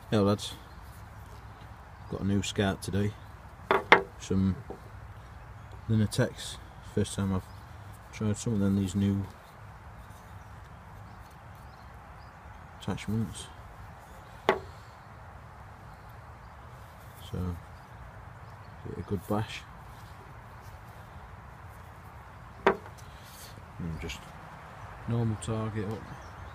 Hello lads, got a new Scout today, some Linatex. First time I've tried some of them, these new attachments. So, give it a good bash. And just normal target up.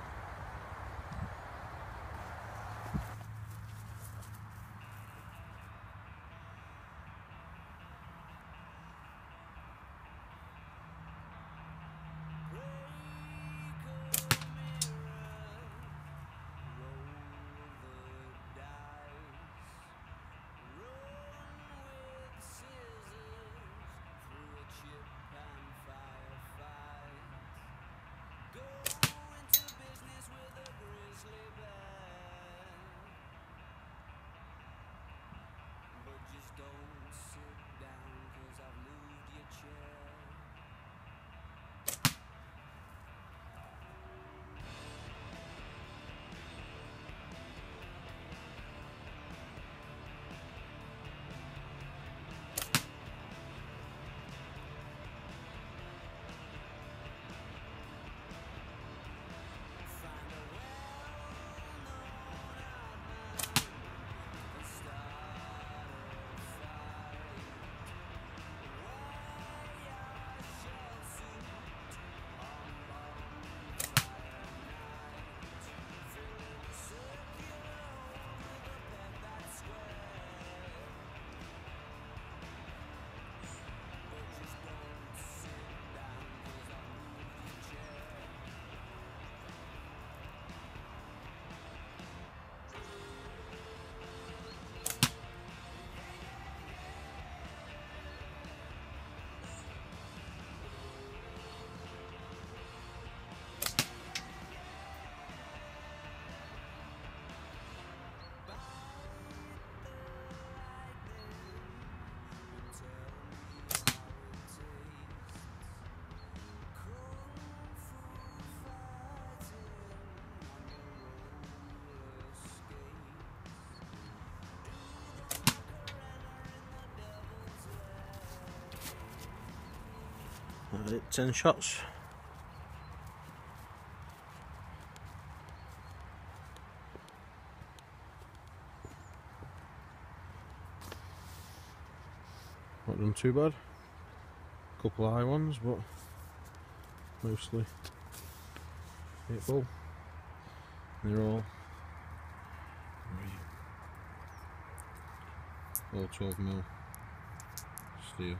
I hit 10 shots. Not done too bad. Couple of high ones, but mostly hit full. They're all 12mm steel.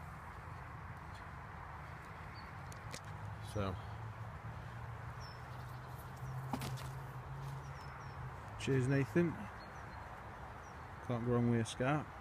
So, cheers Nathan, can't go wrong with a Scout.